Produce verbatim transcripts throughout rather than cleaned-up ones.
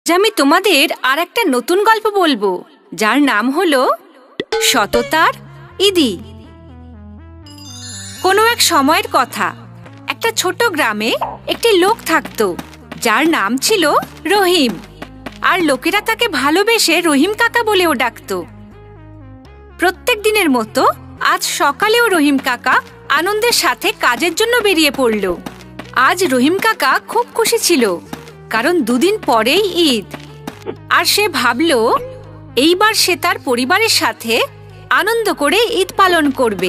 আমি তোমাদের আর একটা নতুন গল্প বলবো, যার নাম হলো সততার ইদি। কোনো এক সময়ের কথা, একটা ছোট গ্রামে একটি লোক থাকতো যার নাম ছিল রহিম। আর লোকেরা তাকে ভালোবেসে রহিম কাকা বলেও ডাকতো। প্রত্যেক দিনের মতো আজ সকালেও রহিম কাকা আনন্দের সাথে কাজের জন্য বেরিয়ে পড়ল। আজ রহিম কাকা খুব খুশি ছিল, কারণ দুদিন পরেই ঈদ। আর সে ভাবল এইবার সে তার পরিবারের সাথে আনন্দ করে ঈদ পালন করবে।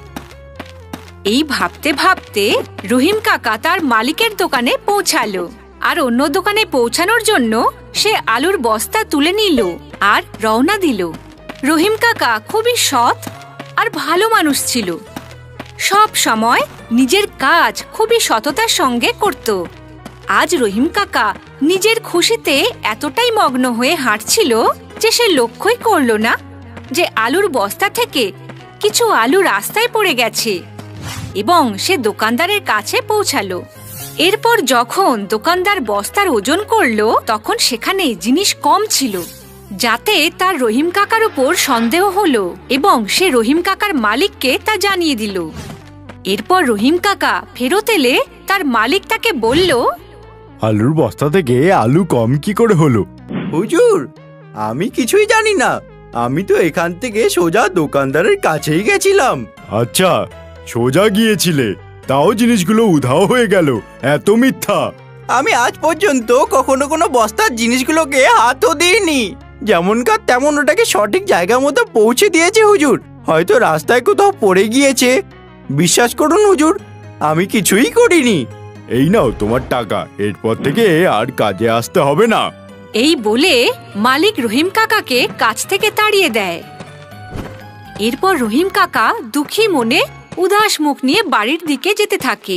এই ভাবতে ভাবতে রহিম কাকা তার মালিকের দোকানে পৌঁছালো। আর অন্য দোকানে পৌঁছানোর জন্য সে আলুর বস্তা তুলে নিল আর রওনা দিল। রহিম কাকা খুবই সৎ আর ভালো মানুষ ছিল। সব সময় নিজের কাজ খুবই সততার সঙ্গে করত। আজ রহিম কাকা নিজের খুশিতে এতটাই মগ্ন হয়ে হাঁটছিল যে সে লক্ষ্যই করল না যে আলুর বস্তা থেকে কিছু আলু রাস্তায় পড়ে গেছে, এবং সে দোকানদারের কাছে পৌঁছালো। এরপর যখন দোকানদার বস্তার ওজন করলো, তখন সেখানে জিনিস কম ছিল, যাতে তার রহিম কাকার উপর সন্দেহ হলো, এবং সে রহিম কাকার মালিককে তা জানিয়ে দিল। এরপর রহিম কাকা ফেরত এলে তার মালিক তাকে বলল, আলুর বস্তা থেকে আলু কম কি করে হলো? হুজুর, আমি কিছুই জানি না। আমি তো এখান থেকে সোজা দোকানদারের কাছেই গেছিলাম। আচ্ছা, সোজা গিয়েছিলে, তাও জিনিসগুলো উধাও হয়ে গেল। এত মিথ্যা! আমি আজ পর্যন্ত কখনো কোনো বস্তার জিনিসগুলোকে হাতও দিইনি। যেমনকার তেমন ওটাকে সঠিক জায়গা মতো পৌঁছে দিয়েছে হুজুর। হয়তো রাস্তায় কোথাও পড়ে গিয়েছে। বিশ্বাস করুন হুজুর, আমি কিছুই করিনি। এই নাও তোমার টাকা, এরপর থেকে আর কাজে আসতে হবে না। এই বলে মালিক রহিম কাকাকে কাজ থেকে তাড়িয়ে দেয়। এরপর রহিম কাকা দুঃখী মনে উদাস মুখ নিয়ে বাড়ির দিকে যেতে থাকে।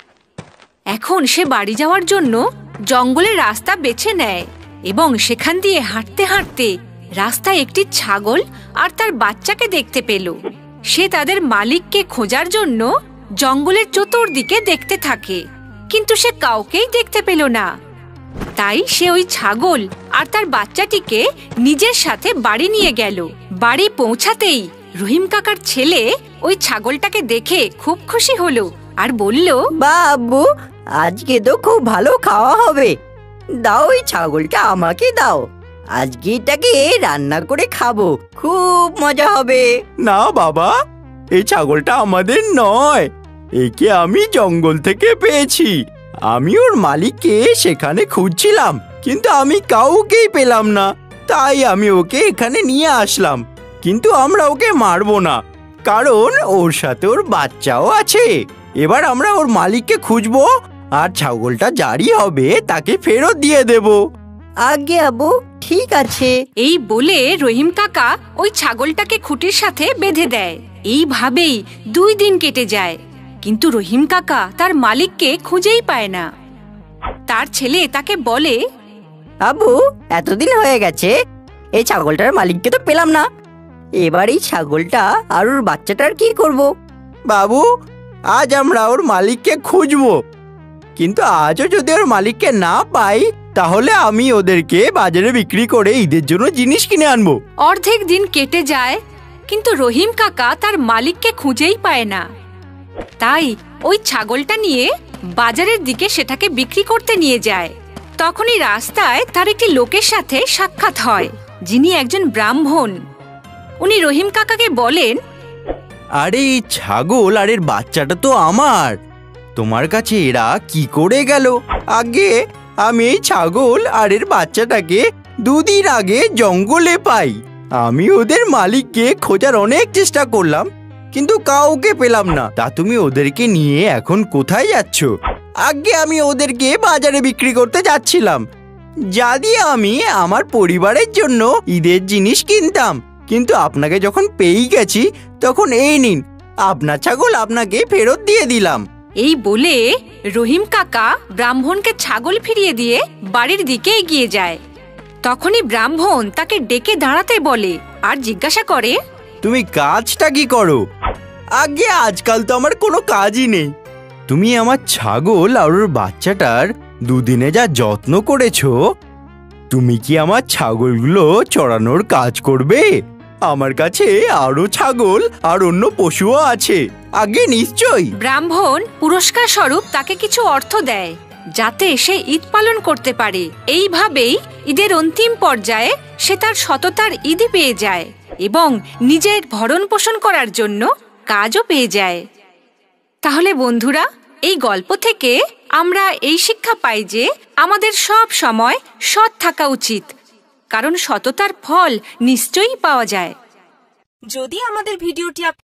এখন সে বাড়ি যাওয়ার জন্য জঙ্গলের রাস্তা বেছে নেয়, এবং সেখান দিয়ে হাঁটতে হাঁটতে রাস্তায় একটি ছাগল আর তার বাচ্চাকে দেখতে পেল। সে তাদের মালিককে খোঁজার জন্য জঙ্গলের চতুর্দিকে দেখতে থাকে, কিন্তু সে কাউকেই দেখতে পেল না। তাই সে ওই ছাগল আর তার বাচ্চাটিকে নিজের সাথে বাড়ি নিয়ে গেল। বাড়ি পৌঁছাতেই রহিম কাকার ছেলে ওই ছাগলটাকে দেখে খুব খুশি হলো আর বলল, বাবু, আজকে তো খুব ভালো খাওয়া হবে। দাও, ওই ছাগলটা আমাকে দাও। আজকে এটাকে রান্না করে খাবো, খুব মজা হবে। না বাবা, এই ছাগলটা আমাদের নয়। একে আমি জঙ্গল থেকে পেয়েছি। আমি ওর মালিককে সেখানে খুঁজছিলাম, কিন্তু আমি কাউকেই পেলাম না। তাই আমি ওকে এখানে নিয়ে আসলাম। কিন্তু আমরা ওকে মারবো না, কারণ ওর সাথে ওর বাচ্চাও আছে। এবার আমরা ওর মালিককে খুঁজবো, আর ছাগলটা যারই হবে তাকে ফেরত দিয়ে দেব। আগে আবু, ঠিক আছে। এই বলে রহিম কাকা ওই ছাগলটাকে খুঁটির সাথে বেঁধে দেয়। এইভাবেই দুই দিন কেটে যায়, কিন্তু রহিম কাকা তার মালিককে খুঁজেই পায় না। তার ছেলে তাকে বলে, আবু, এতদিন হয়ে গেছে, এই ছাগলটার মালিককে তো পেলাম না। এবার এই ছাগলটা আর ওর বাচ্চাটার কি করব? বাবু, আজ আমরা ওর মালিককে খুঁজবো, কিন্তু আজও যদি ওর মালিককে না পাই, তাহলে আমি ওদেরকে বাজারে বিক্রি করে ঈদের জন্য জিনিস কিনে আনবো। অর্ধেক দিন কেটে যায়, কিন্তু রহিম কাকা তার মালিককে খুঁজেই পায় না। তাই ওই ছাগলটা নিয়ে বাজারের দিকে সেটাকে বিক্রি করতে নিয়ে যায়। তখনই রাস্তায় তার একটি লোকের সাথে সাক্ষাৎ হয়, যিনি একজন ব্রাহ্মণ। উনি রহিম কাকাকে বলেন, আরে এই ছাগল আর এর বাচ্চাটা তো আমার। তোমার কাছে এরা কি করে গেল? আগে আমি এই ছাগল আর এর বাচ্চাটাকে দুদিন আগে জঙ্গলে পাই। আমি ওদের মালিককে খোঁজার অনেক চেষ্টা করলাম, কিন্তু কাউকে পেলাম না। তা তুমি ওদেরকে নিয়ে এখন কোথায় যাচ্ছ? আগে আমি ওদেরকে বাজারে বিক্রি করতে যাচ্ছিলাম, যা দিয়ে আমি আমার পরিবারের জন্য ঈদের জিনিস কিনতাম। কিন্তু আপনাকে যখন পেয়ে গেছি, তখন এই নিন, আপনার ছাগল আপনাকে ফেরত দিয়ে দিলাম। এই বলে রহিম কাকা ব্রাহ্মণকে ছাগল ফিরিয়ে দিয়ে বাড়ির দিকে এগিয়ে যায়। তখনই ব্রাহ্মণ তাকে ডেকে দাঁড়াতে বলে আর জিজ্ঞাসা করে, তুমি কাজটা কি করো? আগে আজকাল তো আমার কোনো কাজই নেই। তুমি আমার ছাগল আর ওর বাচ্চাটার দুদিনে যা যত্ন করেছো, তুমি কি আমার ছাগলগুলো চড়ানোর কাজ করবে? আমার কাছে আরো ছাগল আর অন্য পশুও আছে। আগে নিশ্চয়ই। ব্রাহ্মণ পুরস্কার স্বরূপ তাকে কিছু অর্থ দেয়, যাতে সে ঈদ পালন করতে পারে। এইভাবেই ঈদের অন্তিম পর্যায়ে সে তার সততার ঈদই পেয়ে যায় এবং নিজের ভরণ পোষণ করার জন্য কাজও পেয়ে যায়। তাহলে বন্ধুরা, এই গল্প থেকে আমরা এই শিক্ষা পাই যে আমাদের সব সময় সৎ থাকা উচিত, কারণ সততার ফল নিশ্চয়ই পাওয়া যায়। যদি আমাদের ভিডিওটি